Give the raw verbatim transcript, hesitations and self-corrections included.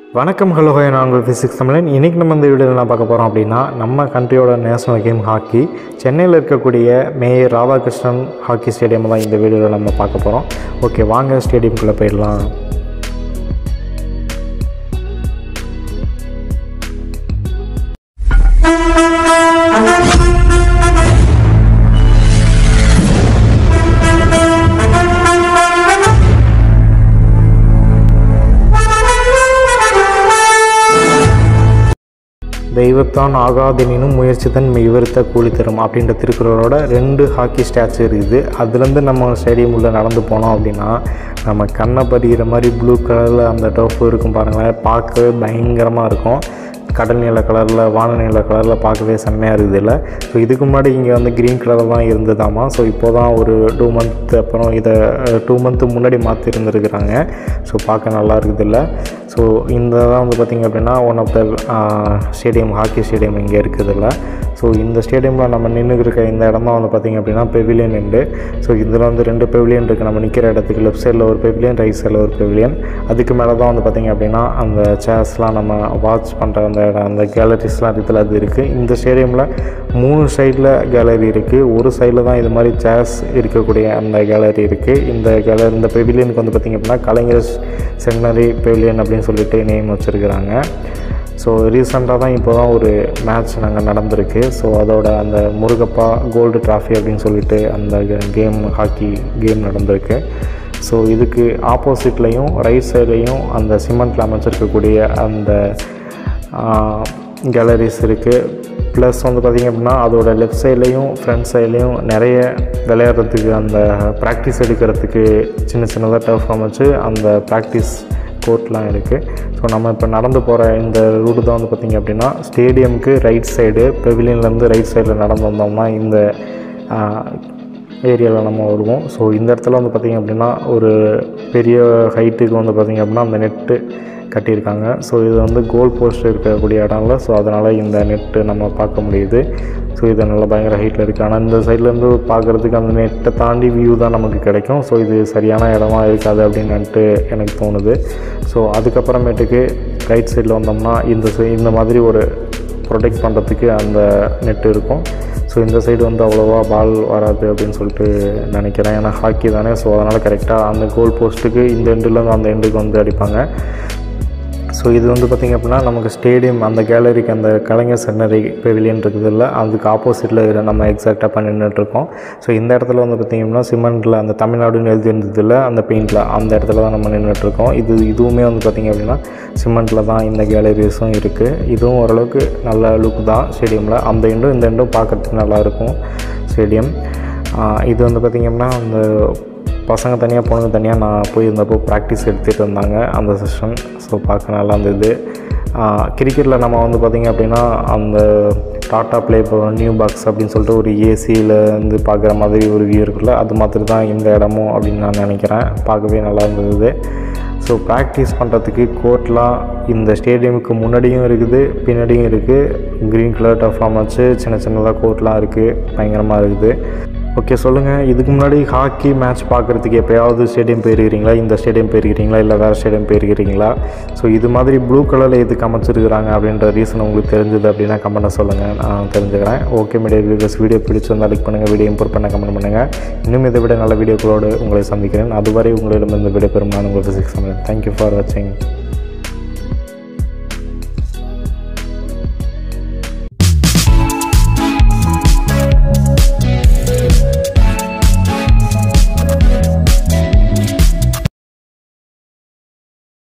வணக்கம் hello hi நான் உங்கள் ஃபிசிக்ஸ் தமிழன். இன்றைக்கி நம்ம இந்த வீடியோவில் என்ன பார்க்க போகிறோம் அப்படின்னா, நம்ம கண்ட்ரியோட நேஷனல் கேம் ஹாக்கி சென்னையில் இருக்கக்கூடிய மேயர் ராதாகிருஷ்ணன் ஹாக்கி ஸ்டேடியம் தான் இந்த வீடியோவில் நம்ம பார்க்க போகிறோம். ஓகே, வாங்க ஸ்டேடியம்குள்ளே போயிடலாம். தெய்வத்தான் ஆகாதெனினும் முயற்சி தன் மெய்வருத்த கூலி தரும் அப்படின்ற திருக்குறளோட ரெண்டு ஹாக்கி ஸ்டாச்சு இருக்குது. அதுலேருந்து நம்ம ஸ்டேடியம் உள்ள நடந்து போனோம் அப்படின்னா நம்ம கண்ணை பதிகிற மாதிரி ப்ளூ கலரில் அந்த டர்ஃப் இருக்கும் பாருங்களேன், பார்க்கவே பயங்கரமாக இருக்கும். கடல் நீல கலரில் வான நீல கலரில் பார்க்கவே செம்மையாக இருக்குது இல்லை. ஸோ இதுக்கு முன்னாடி இங்கே வந்து க்ரீன் கலரில் தான் இருந்ததாமா. ஸோ இப்போ தான் ஒரு டூ மந்த் அப்புறம் இதை டூ மந்த்து முன்னாடி மாற்றி இருந்துருக்குறாங்க. ஸோ பார்க்க நல்லா இருக்குது இல்லை. ஸோ இந்த தான் வந்து பார்த்திங்க அப்படின்னா one of the stadium hockey stadium இங்கே இருக்குது இல்லை. ஸோ இந்த ஸ்டேடியமில் நம்ம நின்று இருக்க இந்த இடம் தான் வந்து பார்த்திங்க அப்படின்னா பெவிலியன் உண்டு. ஸோ இதில் வந்து ரெண்டு பெவிலியன் இருக்குது. நம்ம நிற்கிற இடத்துக்கு லெஃப்ட் சைடில் ஒரு பெவிலியன், ரைட் சைடில் ஒரு பெவிலியன். அதுக்கு மேலே தான் வந்து பார்த்திங்க அப்படின்னா அந்த சேர்ஸ்லாம் நம்ம வாட்ச் பண்ணுற அந்த இடம், அந்த கேலரிஸ்லாம் இதில் அது இருக்குது. இந்த ஸ்டேடியமில் மூணு சைடில் கேலரி இருக்குது. ஒரு சைடில் தான் இது மாதிரி சேர்ஸ் இருக்கக்கூடிய அந்த கேலரி இருக்குது. இந்த கேலரி இந்த பெவிலியனுக்கு வந்து பார்த்திங்க அப்படின்னா கலைஞர் செமினரி பெவிலியன் அப்படின்னு சொல்லிட்டு நேம் வச்சுருக்கிறாங்க. ஸோ ரீசெண்டாக தான் இப்போ தான் ஒரு மேட்ச் நாங்கள் நடந்திருக்கு. ஸோ அதோட அந்த முருகப்பா கோல்டு ட்ராஃபி அப்படின்னு சொல்லிட்டு அந்த கேம் ஹாக்கி கேம் நடந்திருக்கு. ஸோ இதுக்கு ஆப்போசிட்லேயும் ரைட் சைட்லேயும் அந்த சிமெண்ட்டில் அமைச்சிருக்கக்கூடிய அந்த கேலரிஸ் இருக்குது. ப்ளஸ் வந்து பார்த்திங்க அப்படின்னா அதோட லெஃப்ட் சைட்லேயும் ஃப்ரண்ட் சைட்லேயும் நிறைய விளையாடுறதுக்கு அந்த ப்ராக்டிஸ் எடுக்கிறதுக்கு சின்ன சின்னதாக டர்ஃப் அமைச்சு அந்த ப்ராக்டிஸ் கோர்ட்லாம் இருக்குது. ஸோ நம்ம இப்போ நடந்து போகிற இந்த ரூட்டு தான் வந்து பார்த்திங்க அப்படின்னா ஸ்டேடியமுக்கு ரைட் சைடு பெவிலியன்லேருந்து ரைட் சைடில் நடந்து வந்தோம்னா இந்த ஏரியாவில் நம்ம வருவோம். ஸோ இந்த இடத்துல வந்து பார்த்திங்க அப்படின்னா ஒரு பெரிய ஹைட்டுக்கு வந்து பார்த்திங்க அப்படின்னா அந்த நெட்டு கட்டியிருக்காங்க. ஸோ இது வந்து கோல் போஸ்ட் இருக்கக்கூடிய இடம்ல. ஸோ அதனால் இந்த நெட்டு நம்ம பார்க்க முடியுது. ஸோ இது நல்லா பயங்கர ஹைட்டில் இருக்குது. ஆனால் இந்த சைட்லேருந்து பார்க்குறதுக்கு அந்த நெட்டை தாண்டி வியூ தான் நமக்கு கிடைக்கும். ஸோ இது சரியான இடமா இருக்காது அப்படின்னுட்டு எனக்கு தோணுது. ஸோ அதுக்கப்புறமேட்டுக்கு ரைட் சைடில் வந்தோம்னா இந்த இந்த மாதிரி ஒரு ப்ரொடெக்ட் பண்ணுறதுக்கு அந்த நெட்டு இருக்கும். ஸோ இந்த சைடு வந்து அவ்வளோவா பால் வராது அப்படின்னு சொல்லிட்டு நினைக்கிறேன். ஏன்னா ஹாக்கி தானே. ஸோ அதனால் கரெக்டாக அந்த கோல் போஸ்ட்டுக்கு இந்த எண்டுலேருந்து அந்த எண்டுக்கு வந்து அடிப்பாங்க. ஸோ இது வந்து பார்த்திங்க அப்படின்னா நமக்கு ஸ்டேடியம் அந்த கேலரிக்கு அந்த கலைஞர் செமினரி பெவிலியன் இருக்குது இல்லை, அதுக்கு ஆப்போசிட்டில் நம்ம எக்ஸாக்டாக பண்ணி நின்றுட்டுருக்கோம். ஸோ இந்த இடத்துல வந்து பார்த்திங்கன்னா சிமெண்ட்டில் அந்த தமிழ்நாடுன்னு எழுதி இருந்ததில்ல அந்த பெயிண்டில் அந்த இடத்துல தான் நம்ம நின்றுட்டுருக்கோம். இது இதுவுமே வந்து பார்த்திங்க அப்படின்னா சிமெண்ட்டில் தான் இந்த கேலரிஸும் இருக்குது. இதுவும் ஓரளவுக்கு நல்ல லுக் தான் ஸ்டேடியமில். அந்த எண்டும் இந்த எண்டும் பார்க்குறதுக்கு நல்லாயிருக்கும் ஸ்டேடியம். இது வந்து பார்த்திங்க அப்படின்னா அந்த பசங்க தனியாக பொண்ணுங்க தனியாக நான் போயிருந்தப்போ ப்ராக்டிஸ் எடுத்துகிட்டு இருந்தாங்க அந்த செஷன். ஸோ பார்க்க நல்லா இருந்தது. கிரிக்கெட்டில் நம்ம வந்து பார்த்திங்க அப்படின்னா அந்த டாட்டா ப்ளே நியூ பாக்ஸ் அப்படின்னு சொல்லிட்டு ஒரு ஏசியில் வந்து பார்க்குற மாதிரி ஒரு வியூ இருக்குல்ல, அது மாதிரி தான் இந்த இடமும் அப்படின்னு நான் நினைக்கிறேன். பார்க்கவே நல்லா இருந்தது. ஸோ ப்ராக்டிஸ் பண்ணுறதுக்கு கோர்ட்லாம் இந்த ஸ்டேடியமுக்கு முன்னாடியும் இருக்குது பின்னாடியும் இருக்குது. க்ரீன் கலர் டஃப்லாம் வச்சு சின்ன சின்னதாக கோர்ட்லாம் இருக்குது. பயங்கரமாக இருக்குது. ஓகே, சொல்லுங்கள், இதுக்கு முன்னாடி ஹாக்கி மேட்ச் பார்க்குறதுக்கு எப்போயாவது ஸ்டேடியம் போயிருக்கிறீங்களா? இந்த ஸ்டேடியம் போயிருக்கிறீங்களா இல்லை வேறு ஸ்டேடியம் போயிருக்கிறீங்களா? ஸோ இது மாதிரி ப்ளூ கலரில் எதுக்கு அமைச்சிருக்கிறாங்க அப்படின்ற ரீசன் உங்களுக்கு தெரிஞ்சது அப்படின்னா கமெண்ட்டை சொல்லுங்கள், நான் தெரிஞ்சுக்கிறேன். ஓகே மீடியா வியூவர்ஸ், வீடியோ பிடிச்சிருந்தால் லைக் பண்ணுங்கள், வீடியோ இம்ப்ரூவ் பண்ண கமெண்ட் பண்ணுங்கள். இன்னும் இதை விட நல்ல வீடியோக்களோடு உங்களை சந்திக்கிறேன். அதுவரை உங்களிடம் இந்த வீடியோ பெறும் நான் உங்கள் ஃபிசிக்ஸ் தமிழன். தேங்க்யூ ஃபார் வாட்சிங்.